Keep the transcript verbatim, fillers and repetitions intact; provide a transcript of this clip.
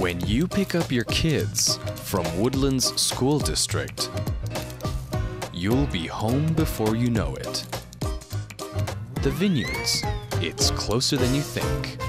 When you pick up your kids from Woodlands School District, you'll be home before you know it. The Vineyards, it's closer than you think.